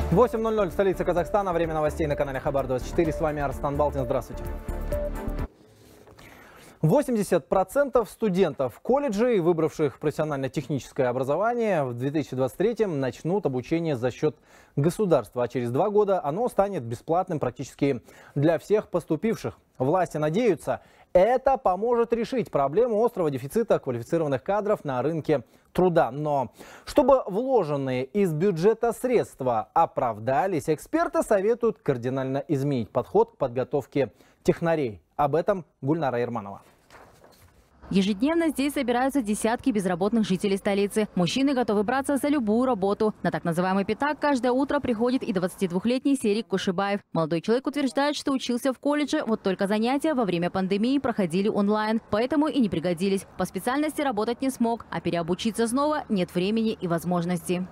8:00 в столице Казахстана. Время новостей на канале Хабар 24. С вами Арстан Балтин. Здравствуйте. 80% студентов колледжей, выбравших профессионально-техническое образование, в 2023 начнут обучение за счет государства. А через 2 года оно станет бесплатным практически для всех поступивших. Власти надеются, это поможет решить проблему острого дефицита квалифицированных кадров на рынке труда. Но чтобы вложенные из бюджета средства оправдались, эксперты советуют кардинально изменить подход к подготовке технарей. Об этом Гульнара Ерманова. Ежедневно здесь собираются десятки безработных жителей столицы. Мужчины готовы браться за любую работу. На так называемый пятак каждое утро приходит и 22-летний Серик Кушибаев. Молодой человек утверждает, что учился в колледже, вот только занятия во время пандемии проходили онлайн, поэтому и не пригодились. По специальности работать не смог, а переобучиться снова нет времени и возможности.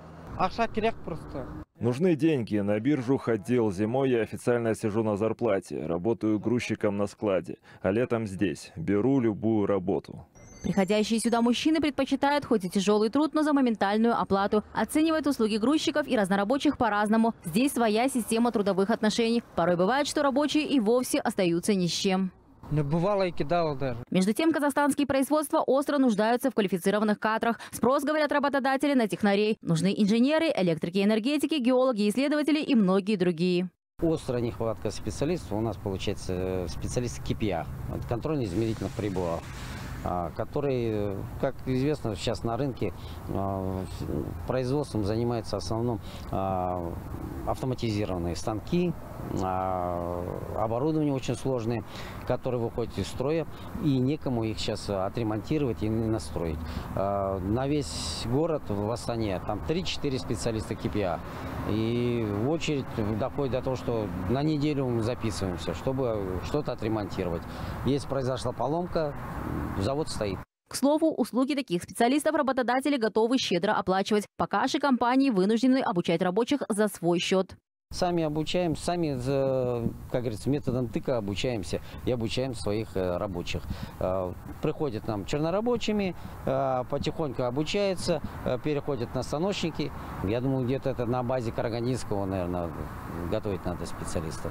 Нужны деньги. На биржу ходил. Зимой я официально сижу на зарплате. Работаю грузчиком на складе. А летом здесь. Беру любую работу. Приходящие сюда мужчины предпочитают хоть и тяжелый труд, но за моментальную оплату. Оценивают услуги грузчиков и разнорабочих по-разному. Здесь своя система трудовых отношений. Порой бывает, что рабочие и вовсе остаются ни с чем. Не бывало и кидало даже. Между тем, казахстанские производства остро нуждаются в квалифицированных кадрах. Спрос, говорят работодатели, на технарей. Нужны инженеры, электрики, энергетики, геологи, исследователи и многие другие. Острая нехватка специалистов. У нас получается специалисты KPI, контрольно-измерительных приборов, который, как известно, сейчас на рынке производством занимаются в основном автоматизированные станки, оборудование очень сложное, которое выходит из строя, и некому их сейчас отремонтировать и настроить. На весь город в Астане там 3-4 специалиста KPI. И в очередь доходит до того, что на неделю мы записываемся, чтобы что-то отремонтировать. Если произошла поломка, завод стоит. К слову, услуги таких специалистов работодатели готовы щедро оплачивать. Пока же компании вынуждены обучать рабочих за свой счет. Сами обучаем, сами, как говорится, методом тыка обучаемся и обучаем своих рабочих. Приходят нам чернорабочими, потихоньку обучаются, переходят на станочники. Я думаю, где-то это на базе Караганинского, наверное, готовить надо специалистов.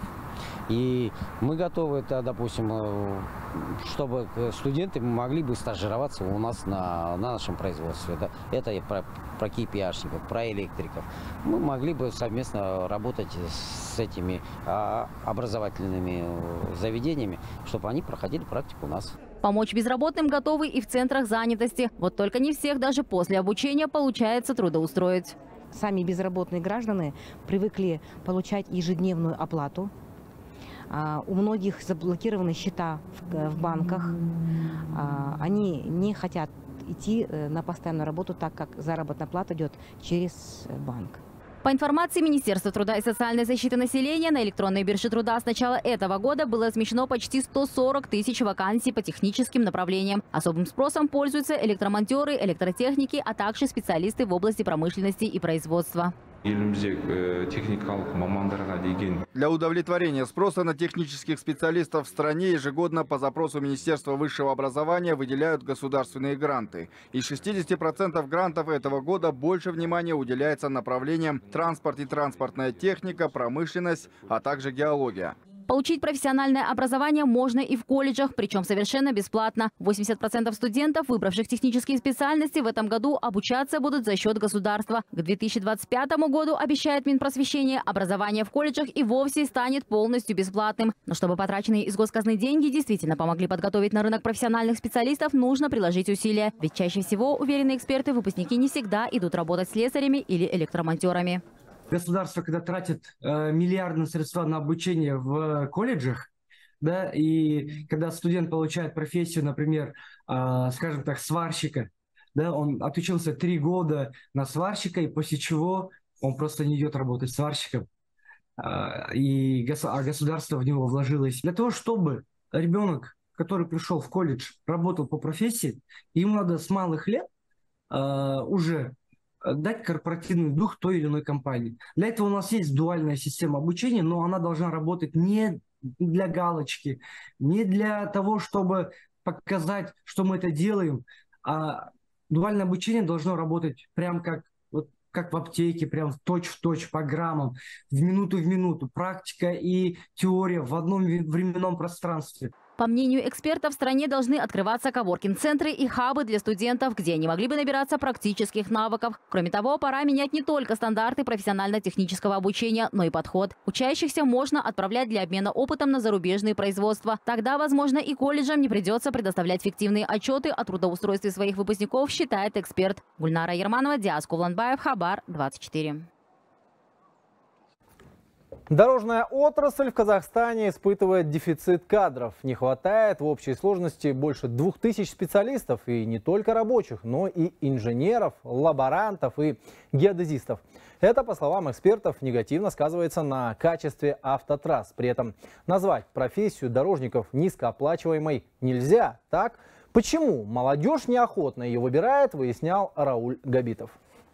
И мы готовы, допустим, чтобы студенты могли бы стажироваться у нас на нашем производстве. Это и про KPI-шников, про электриков. Мы могли бы совместно работать с этими образовательными заведениями, чтобы они проходили практику у нас. Помочь безработным готовы и в центрах занятости. Вот только не всех даже после обучения получается трудоустроить. Сами безработные граждане привыкли получать ежедневную оплату. У многих заблокированы счета в банках. Они не хотят идти на постоянную работу, так как заработная плата идет через банк. По информации Министерства труда и социальной защиты населения, на электронной бирже труда с начала этого года было размещено почти 140 тысяч вакансий по техническим направлениям. Особым спросом пользуются электромонтеры, электротехники, а также специалисты в области промышленности и производства. Для удовлетворения спроса на технических специалистов в стране ежегодно по запросу Министерства высшего образования выделяют государственные гранты. Из 60% грантов этого года больше внимания уделяется направлениям транспорт и транспортная техника, промышленность, а также геология. Получить профессиональное образование можно и в колледжах, причем совершенно бесплатно. 80% студентов, выбравших технические специальности, в этом году обучаться будут за счет государства. К 2025 году, обещает Минпросвещение, образование в колледжах и вовсе станет полностью бесплатным. Но чтобы потраченные из госказны деньги действительно помогли подготовить на рынок профессиональных специалистов, нужно приложить усилия. Ведь чаще всего, уверены эксперты, выпускники не всегда идут работать слесарями или электромонтерами. Государство, когда тратит миллиардные средства на обучение в колледжах, да, и когда студент получает профессию, например, скажем так, сварщика, да, он отучился 3 года на сварщика, и после чего он просто не идет работать сварщиком, а государство в него вложилось. Для того, чтобы ребенок, который пришел в колледж, работал по профессии, ему надо с малых лет уже дать корпоративный дух той или иной компании. Для этого у нас есть дуальная система обучения, но она должна работать не для галочки, не для того, чтобы показать, что мы это делаем, а дуальное обучение должно работать прям как как в аптеке, прям точь-в-точь по граммам, в минуту, практика и теория в одном временном пространстве. По мнению экспертов, в стране должны открываться коворкинг-центры и хабы для студентов, где они могли бы набираться практических навыков. Кроме того, пора менять не только стандарты профессионально-технического обучения, но и подход. Учащихся можно отправлять для обмена опытом на зарубежные производства. Тогда, возможно, и колледжам не придется предоставлять фиктивные отчеты о трудоустройстве своих выпускников, считает эксперт. Гульнара Ерманова, Диас Кувланбаев, Хабар 24. Дорожная отрасль в Казахстане испытывает дефицит кадров. Не хватает в общей сложности больше 2000 специалистов. И не только рабочих, но и инженеров, лаборантов и геодезистов. Это, по словам экспертов, негативно сказывается на качестве автотрасс. При этом назвать профессию дорожников низкооплачиваемой нельзя. Так, почему молодежь неохотно ее выбирает, выяснял Рауль Габитов.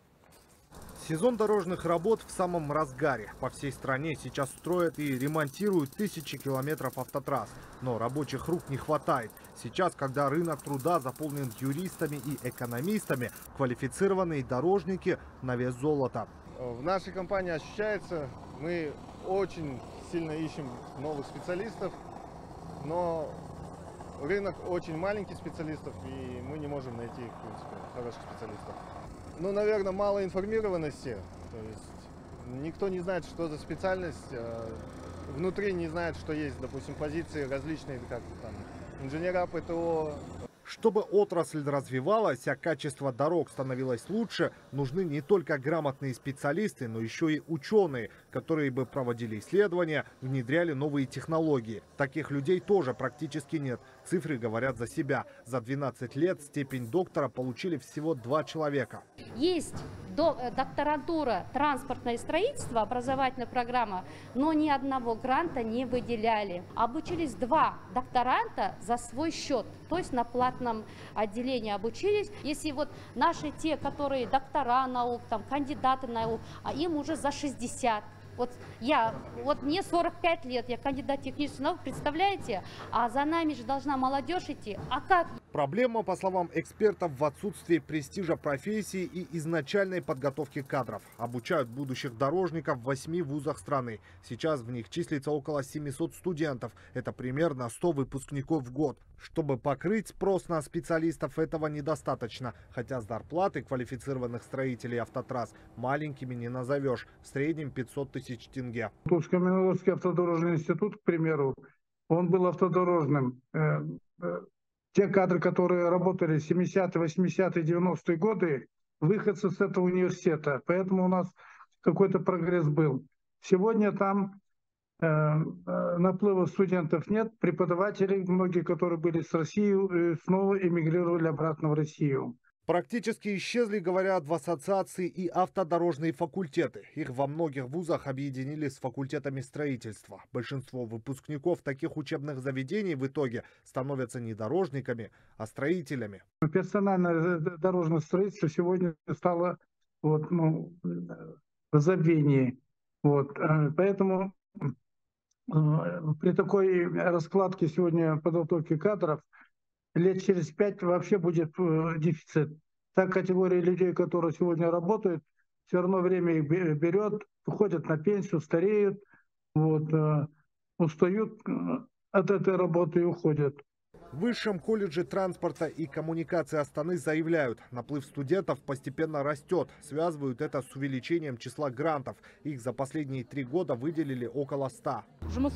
Сезон дорожных работ в самом разгаре. По всей стране сейчас строят и ремонтируют тысячи километров автотрасс. Но рабочих рук не хватает. Сейчас, когда рынок труда заполнен юристами и экономистами, квалифицированные дорожники на вес золота. В нашей компании ощущается, мы очень сильно ищем новых специалистов, но рынок очень маленький специалистов, и мы не можем найти, в принципе, хороших специалистов. Ну, наверное, мало информированности, то есть никто не знает, что за специальность, внутри не знает, что есть, допустим, позиции различные, как там инженера ПТО. Чтобы отрасль развивалась, а качество дорог становилось лучше, нужны не только грамотные специалисты, но еще и ученые, которые бы проводили исследования, внедряли новые технологии. Таких людей тоже практически нет. Цифры говорят за себя. За 12 лет степень доктора получили всего 2 человека. Есть докторантура транспортное строительство, образовательная программа, но ни одного гранта не выделяли. Обучились 2 докторанта за свой счет, то есть на платном отделении обучились. Если вот наши те, которые доктора наук, там, кандидаты наук, а им уже за 60. Вот мне 45 лет, я кандидат технических наук, представляете? А за нами же должна молодежь идти. А как? Проблема, по словам экспертов, в отсутствии престижа профессии и изначальной подготовки кадров. Обучают будущих дорожников в 8 вузах страны. Сейчас в них числится около 700 студентов. Это примерно 100 выпускников в год. Чтобы покрыть спрос на специалистов, этого недостаточно. Хотя зарплаты квалифицированных строителей автотрасс маленькими не назовешь. В среднем 500 тысяч тенге. Тусско-Каменогорский автодорожный институт, к примеру, он был автодорожным. Те кадры, которые работали в 70-е, 80-е, 90-е годы, выходцы с этого университета. Поэтому у нас какой-то прогресс был. Сегодня там наплыва студентов нет. Преподавателей, многие, которые были с России, снова эмигрировали обратно в Россию. Практически исчезли, говорят, в ассоциации и автодорожные факультеты. Их во многих вузах объединили с факультетами строительства. Большинство выпускников таких учебных заведений в итоге становятся не дорожниками, а строителями. Персональное дорожное строительство сегодня стало в забвении. Поэтому при такой раскладке сегодня подготовки кадров лет через 5 вообще будет дефицит. Та категория людей, которые сегодня работают, все равно время их берет, уходят на пенсию, стареют, устают от этой работы и уходят. В Высшем колледже транспорта и коммуникации Астаны заявляют, наплыв студентов постепенно растет. Связывают это с увеличением числа грантов. Их за последние 3 года выделили около 100.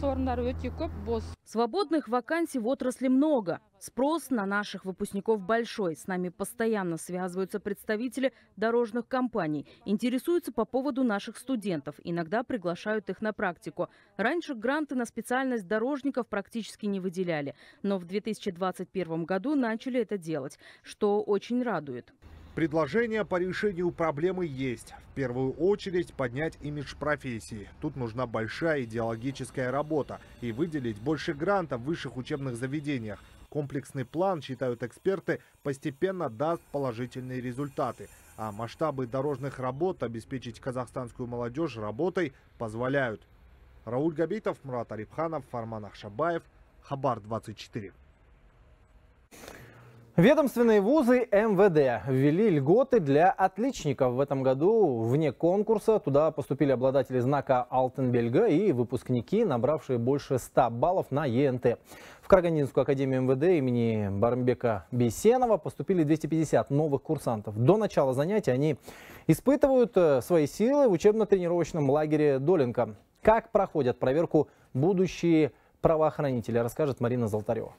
Свободных вакансий в отрасли много. Спрос на наших выпускников большой. С нами постоянно связываются представители дорожных компаний. Интересуются по поводу наших студентов. Иногда приглашают их на практику. Раньше гранты на специальность дорожников практически не выделяли. Но в 2021 году начали это делать, что очень радует. Предложения по решению проблемы есть. В первую очередь поднять имидж профессии. Тут нужна большая идеологическая работа и выделить больше грантов в высших учебных заведениях. Комплексный план, считают эксперты, постепенно даст положительные результаты. А масштабы дорожных работ обеспечить казахстанскую молодежь работой позволяют. Рауль Габитов, Мурат Арипханов, Фарман Ахшабаев, Хабар 24. Ведомственные вузы МВД ввели льготы для отличников. В этом году вне конкурса туда поступили обладатели знака «Алтын белгі» и выпускники, набравшие больше 100 баллов на ЕНТ. В Карагандинскую академию МВД имени Барымбека Бейсенова поступили 250 новых курсантов. До начала занятий они испытывают свои силы в учебно-тренировочном лагере «Долинка». Как проходят проверку будущие правоохранители, расскажет Марина Золотарева.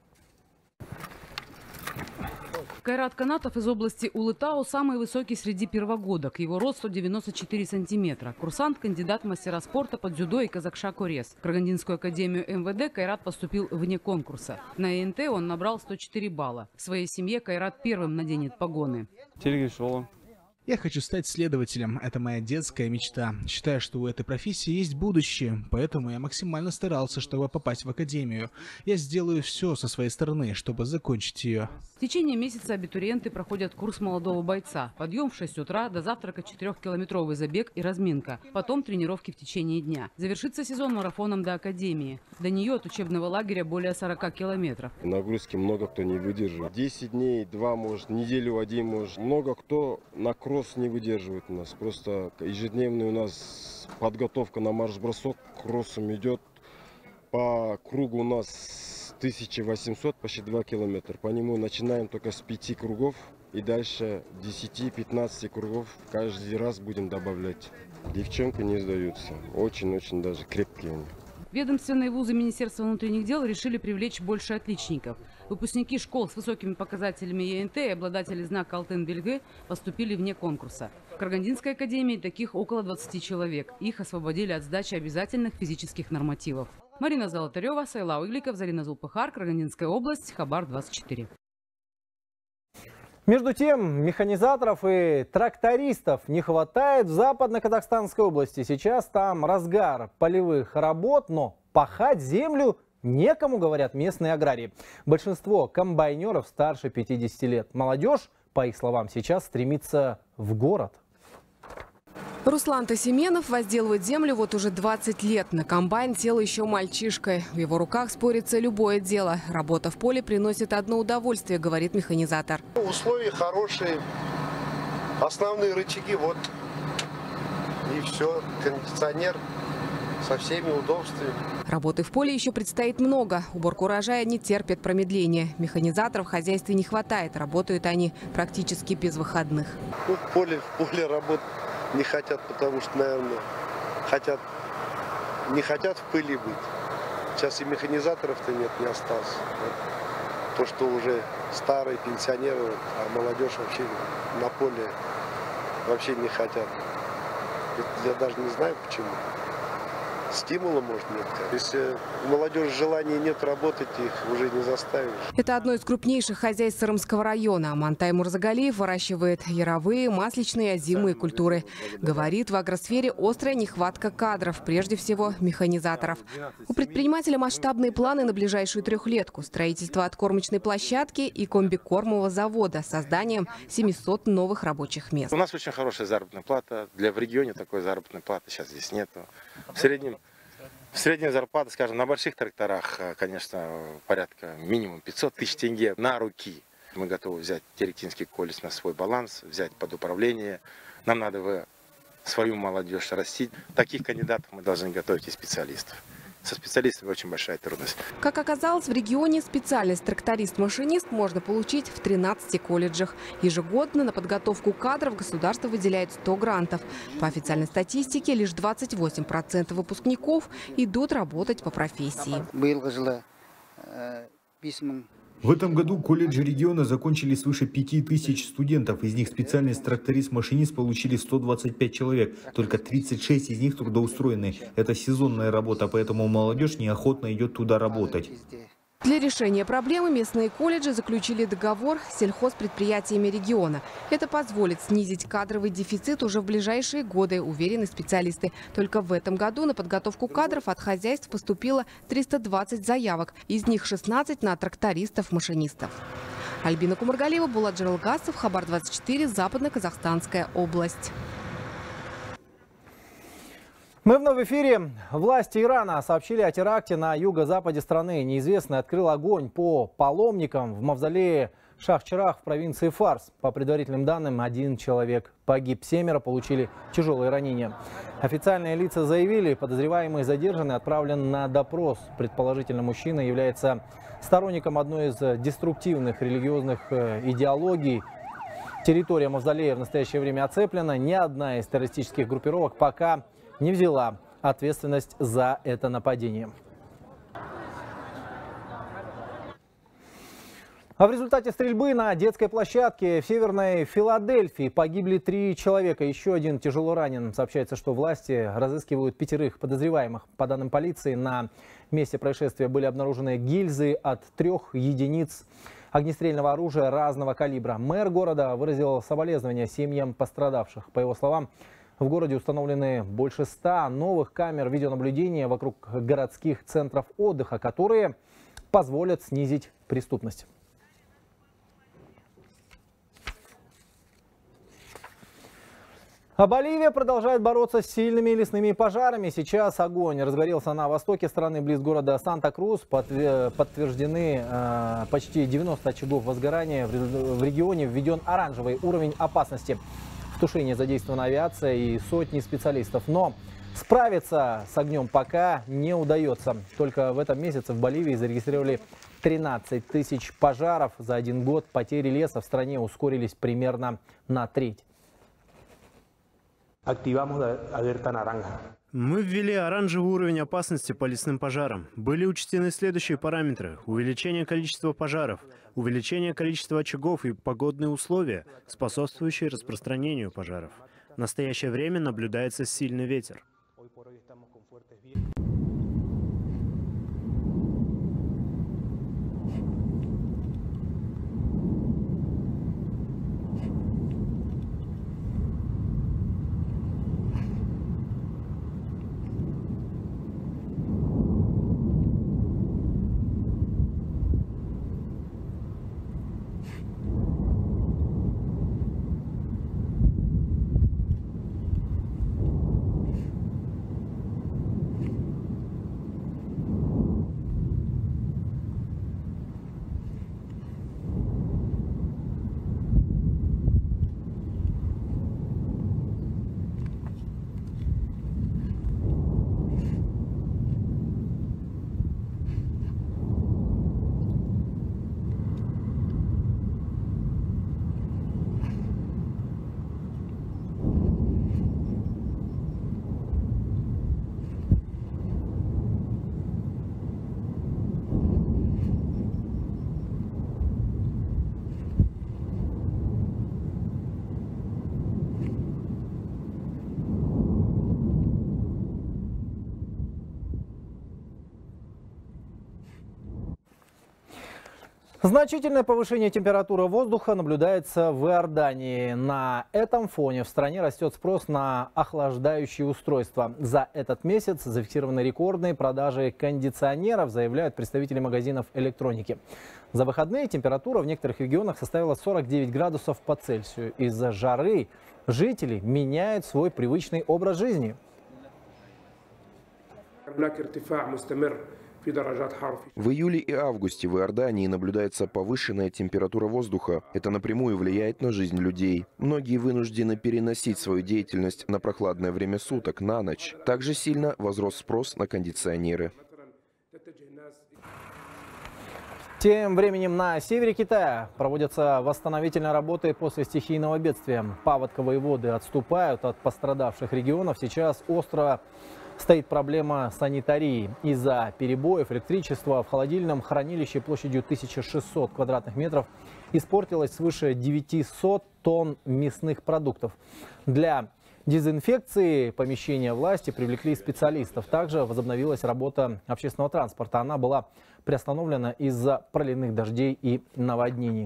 Кайрат Канатов из области Улытау самый высокий среди первогодок. Его рост 194 сантиметра. Курсант, кандидат в мастера спорта по дзюдо и казакша-корез. В Карагандинскую академию МВД Кайрат поступил вне конкурса. На ЕНТ он набрал 104 балла. В своей семье Кайрат первым наденет погоны. Я хочу стать следователем. Это моя детская мечта. Считаю, что у этой профессии есть будущее, поэтому я максимально старался, чтобы попасть в академию. Я сделаю все со своей стороны, чтобы закончить ее. В течение месяца абитуриенты проходят курс молодого бойца. Подъем в 6 утра, до завтрака 4-километровый забег и разминка. Потом тренировки в течение дня. Завершится сезон марафоном до академии. До нее от учебного лагеря более 40 километров. Нагрузки много кто не выдерживает. 10 дней, 2 может, неделю один может. Много кто на кросс не выдерживает у нас. Просто ежедневная у нас подготовка на марш-бросок кроссом идет. По кругу у нас 1800, почти 2 километра. По нему начинаем только с 5 кругов и дальше 10-15 кругов каждый раз будем добавлять. Девчонки не сдаются. Очень-очень даже крепкие они. Ведомственные вузы Министерства внутренних дел решили привлечь больше отличников. Выпускники школ с высокими показателями ЕНТ и обладатели знака «Алтын белгі» поступили вне конкурса. В Карагандинской академии таких около 20 человек. Их освободили от сдачи обязательных физических нормативов. Марина Золотарева, Сайлау Игликов, Зарина Зулпыхар, Карагандинская область, Хабар 24. Между тем, механизаторов и трактористов не хватает в Западно-Казахстанской области. Сейчас там разгар полевых работ, но пахать землю некому, говорят местные аграрии. Большинство комбайнеров старше 50 лет. Молодежь, по их словам, сейчас стремится в город. Руслан Тасименов возделывает землю вот уже 20 лет. На комбайн сел еще мальчишкой. В его руках спорится любое дело. Работа в поле приносит одно удовольствие, говорит механизатор. Условия хорошие, основные рычаги вот и все, кондиционер со всеми удобствами. Работы в поле еще предстоит много. Уборка урожая не терпит промедления. Механизаторов в хозяйстве не хватает. Работают они практически без выходных. Ну, в поле работать не хотят, потому что, наверное, не хотят в пыли быть. Сейчас и механизаторов-то нет, не осталось. Вот. То, что уже старые пенсионеры, а молодежь вообще на поле вообще не хотят. Я даже не знаю почему. Стимула, может, нет. Если у молодежи желания нет работать, их уже не заставишь. Это одно из крупнейших хозяйств Сырымского района. Мантай Мурзагалиев выращивает яровые, масличные и озимые культуры. Говорит, в агросфере острая нехватка кадров, прежде всего механизаторов. У предпринимателя масштабные планы на ближайшую трехлетку. Строительство откормочной площадки и комбикормового завода с созданием 700 новых рабочих мест. У нас очень хорошая заработная плата. В регионе такой заработной платы сейчас здесь нету. Средняя зарплата, скажем, на больших тракторах, конечно, порядка минимум 500 тысяч тенге на руки. Мы готовы взять Теректинский колледж на свой баланс, взять под управление. Нам надо свою молодежь растить. Таких кандидатов мы должны готовить и специалистов. Со специалистами очень большая трудность. Как оказалось, в регионе специальность тракторист-машинист можно получить в 13 колледжах. Ежегодно на подготовку кадров государство выделяет 100 грантов. По официальной статистике, лишь 28% выпускников идут работать по профессии. В этом году колледжи региона закончили свыше 5000 студентов. Из них специальность тракторист-машинист получили 125 человек. Только 36 из них трудоустроены. Это сезонная работа, поэтому молодежь неохотно идет туда работать. Для решения проблемы местные колледжи заключили договор с сельхозпредприятиями региона. Это позволит снизить кадровый дефицит уже в ближайшие годы, уверены специалисты. Только в этом году на подготовку кадров от хозяйств поступило 320 заявок. Из них 16 на трактористов-машинистов. Альбина Кумаргалиева, Булат Джаралгасов, Хабар 24, Западно-Казахстанская область. Мы вновь в эфире. Власти Ирана сообщили о теракте на юго-западе страны. Неизвестный открыл огонь по паломникам в мавзолее Шах-Чарах в провинции Фарс. По предварительным данным, 1 человек погиб, 7 получили тяжелые ранения. Официальные лица заявили, подозреваемый задержанный отправлен на допрос. Предположительно, мужчина является сторонником одной из деструктивных религиозных идеологий. Территория мавзолея в настоящее время оцеплена. Ни одна из террористических группировок пока не взяла ответственность за это нападение. А в результате стрельбы на детской площадке в Северной Филадельфии погибли 3 человека. Еще 1 тяжело ранен. Сообщается, что власти разыскивают 5 подозреваемых. По данным полиции, на месте происшествия были обнаружены гильзы от 3 единиц огнестрельного оружия разного калибра. Мэр города выразил соболезнования семьям пострадавших. По его словам, в городе установлены больше 100 новых камер видеонаблюдения вокруг городских центров отдыха, которые позволят снизить преступность. А Боливия продолжает бороться с сильными лесными пожарами. Сейчас огонь разгорелся на востоке страны, близ города Санта-Крус. Подтверждены почти 90 очагов возгорания. В регионе введен оранжевый уровень опасности. В тушении задействована авиация и сотни специалистов. Но справиться с огнем пока не удается. Только в этом месяце в Боливии зарегистрировали 13 тысяч пожаров. За 1 год потери леса в стране ускорились примерно на треть. Мы ввели оранжевый уровень опасности по лесным пожарам. Были учтены следующие параметры: увеличение количества пожаров, увеличение количества очагов и погодные условия, способствующие распространению пожаров. В настоящее время наблюдается сильный ветер. Значительное повышение температуры воздуха наблюдается в Иордании. На этом фоне в стране растет спрос на охлаждающие устройства. За этот месяц зафиксированы рекордные продажи кондиционеров, заявляют представители магазинов электроники. За выходные температура в некоторых регионах составила 49 градусов по Цельсию. Из-за жары жители меняют свой привычный образ жизни. В июле и августе в Иордании наблюдается повышенная температура воздуха. Это напрямую влияет на жизнь людей. Многие вынуждены переносить свою деятельность на прохладное время суток, на ночь. Также сильно возрос спрос на кондиционеры. Тем временем на севере Китая проводятся восстановительные работы после стихийного бедствия. Паводковые воды отступают от пострадавших регионов. Сейчас остро стоит проблема санитарии. Из-за перебоев электричества в холодильном хранилище площадью 1600 квадратных метров испортилось свыше 900 тонн мясных продуктов. Для дезинфекции помещения власти привлекли специалистов. Также возобновилась работа общественного транспорта. Она была приостановлена из-за проливных дождей и наводнений.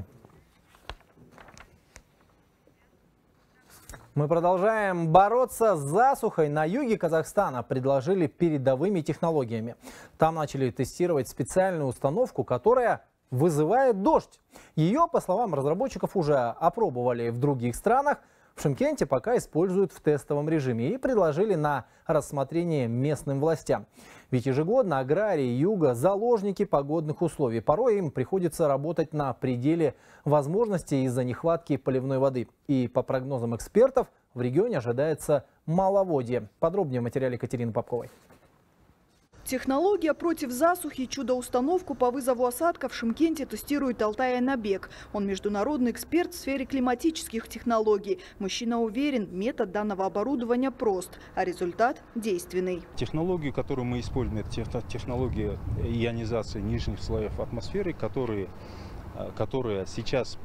Мы продолжаем бороться с засухой. На юге Казахстана предложили передовыми технологиями. Там начали тестировать специальную установку, которая вызывает дождь. Ее, по словам разработчиков, уже опробовали в других странах. В Шымкенте пока используют в тестовом режиме и предложили на рассмотрение местным властям. Ведь ежегодно аграрии юга – заложники погодных условий. Порой им приходится работать на пределе возможностей из-за нехватки поливной воды. И по прогнозам экспертов в регионе ожидается маловодье. Подробнее в материале Катерины Попковой. Технология против засухи, чудо-установку по вызову осадков в Шымкенте тестирует Алтай Айнабек. Он международный эксперт в сфере климатических технологий. Мужчина уверен, метод данного оборудования прост, а результат действенный. Технологию, которую мы используем, это технология ионизации нижних слоев атмосферы, которые сейчас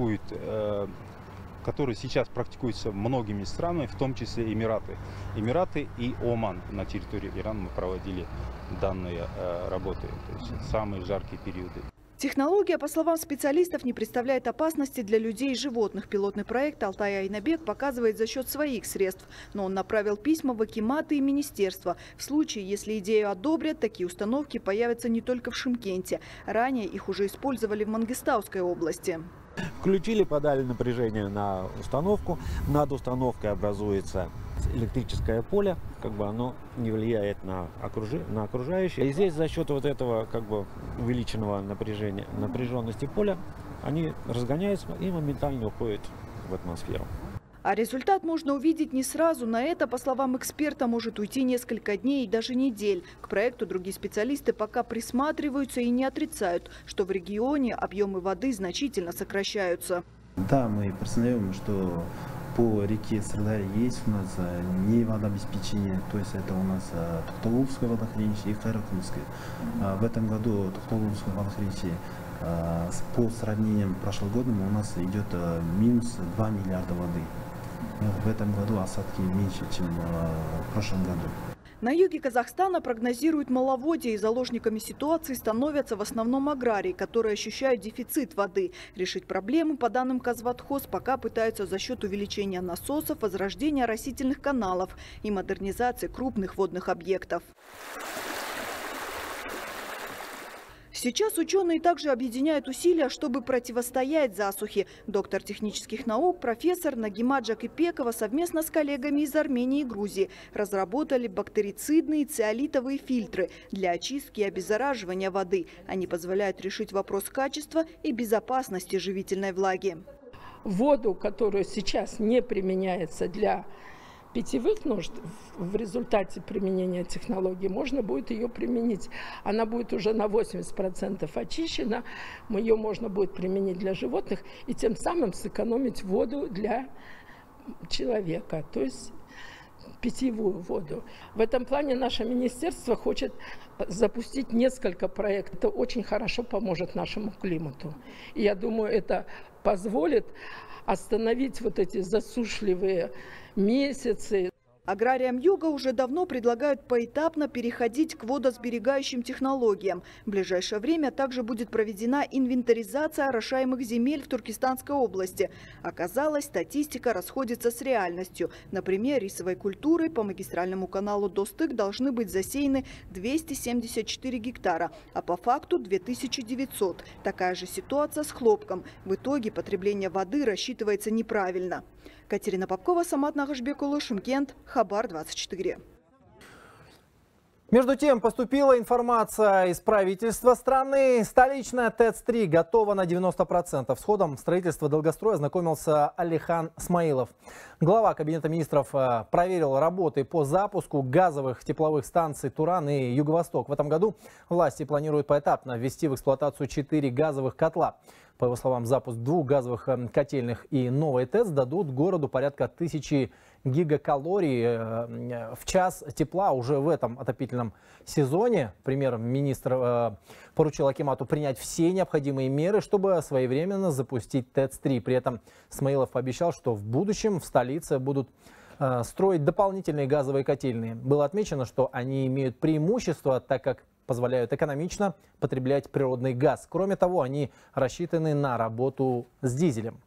практикуются многими странами, в том числе Эмираты. Эмираты и Оман. На территории Ирана мы проводили данные работы, то есть самые жаркие периоды. Технология, по словам специалистов, не представляет опасности для людей и животных. Пилотный проект «Алтай Айнабек» показывает за счет своих средств. Но он направил письма в акиматы и министерства. В случае, если идею одобрят, такие установки появятся не только в Шымкенте. Ранее их уже использовали в Мангыстауской области. Включили, подали напряжение на установку. Над установкой образуется электрическое поле, оно не влияет на окружающее. И здесь за счет вот этого увеличенного напряженности поля они разгоняются и моментально уходят в атмосферу. А результат можно увидеть не сразу. На это, по словам эксперта, может уйти несколько дней и даже недель. К проекту другие специалисты пока присматриваются и не отрицают, что в регионе объемы воды значительно сокращаются. Да, мы признаем, что по реке Сырдарья есть у нас не водообеспечение, то есть это у нас Тухталовское водохранилище и Хайратинское. В этом году Тухталовское водохранилище по сравнению с прошлым годом у нас идет минус 2 миллиарда воды. В этом году осадки меньше, чем в прошлом году. На юге Казахстана прогнозируют маловодье, и заложниками ситуации становятся в основном аграрии, которые ощущают дефицит воды. Решить проблему, по данным Казводхоз, пока пытаются за счет увеличения насосов, возрождения растительных каналов и модернизации крупных водных объектов. Сейчас ученые также объединяют усилия, чтобы противостоять засухе. Доктор технических наук, профессор Нагима Джакипекова совместно с коллегами из Армении и Грузии разработали бактерицидные циолитовые фильтры для очистки и обеззараживания воды. Они позволяют решить вопрос качества и безопасности живительной влаги. Воду, которая сейчас не применяется для питьевых нужд, в результате применения технологии можно будет ее применить. Она будет уже на 80% очищена, ее можно будет применить для животных и тем самым сэкономить воду для человека, то есть питьевую воду. В этом плане наше министерство хочет запустить несколько проектов. Это очень хорошо поможет нашему климату. И я думаю, это позволит остановить вот эти засушливые месяцы. Аграриям юга уже давно предлагают поэтапно переходить к водосберегающим технологиям. В ближайшее время также будет проведена инвентаризация орошаемых земель в Туркестанской области. Оказалось, статистика расходится с реальностью. Например, рисовой культурой по магистральному каналу Достык должны быть засеяны 274 гектара, а по факту 2900. Такая же ситуация с хлопком. В итоге потребление воды рассчитывается неправильно. Катерина Попкова, Самат Нагашбекулы, Шымкент, Хабар 24. Между тем, поступила информация из правительства страны. Столичная ТЭЦ-3 готова на 90%. С ходом строительства долгостроя ознакомился Алихан Смаилов. Глава Кабинета министров проверил работы по запуску газовых тепловых станций «Туран» и «Юго-Восток». В этом году власти планируют поэтапно ввести в эксплуатацию 4 газовых котла. По его словам, запуск 2 газовых котельных и новой ТЭЦ дадут городу порядка 1000 гигакалорий в час тепла уже в этом отопительном сезоне. Премьер-министр поручил акимату принять все необходимые меры, чтобы своевременно запустить ТЭЦ-3. При этом Смаилов пообещал, что в будущем в столице будут строить дополнительные газовые котельные. Было отмечено, что они имеют преимущество, так как позволяют экономично потреблять природный газ. Кроме того, они рассчитаны на работу с дизелем.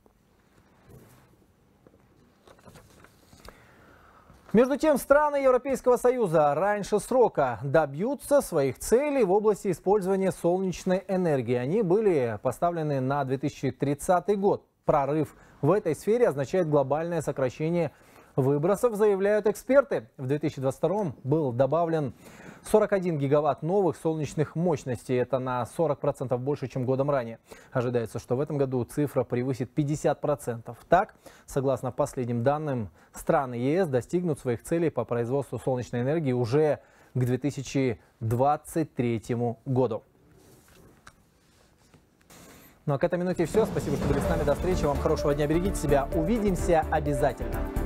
Между тем, страны Европейского Союза раньше срока добьются своих целей в области использования солнечной энергии. Они были поставлены на 2030 год. Прорыв в этой сфере означает глобальное сокращение выбросов, заявляют эксперты. В 2022 был добавлен 41 гигаватт новых солнечных мощностей. Это на 40% больше, чем годом ранее. Ожидается, что в этом году цифра превысит 50%. Так, согласно последним данным, страны ЕС достигнут своих целей по производству солнечной энергии уже к 2023 году. Ну а к этой минуте все. Спасибо, что были с нами. До встречи. Вам хорошего дня. Берегите себя. Увидимся обязательно.